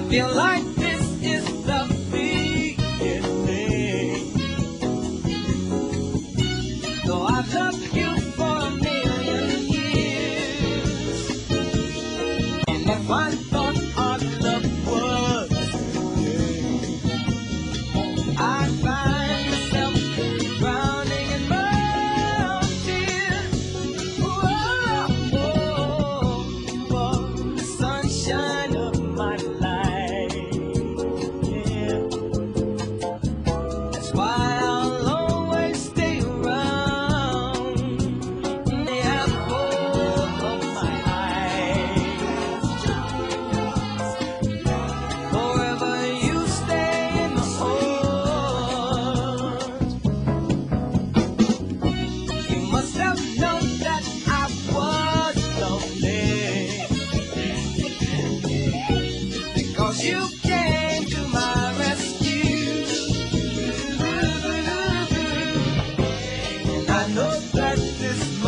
Feel like this is the beginning. Though I've loved you for a million years, and if I thought our love was ending, I'd find myself drowning in my own tears. Whoa, for the sunshine of my life. Yeah, that's why I'll always stay around. They have both of my eyes. Forever you stay in my heart. You must have known that I was lonely, because you came to my rescue. And I know that this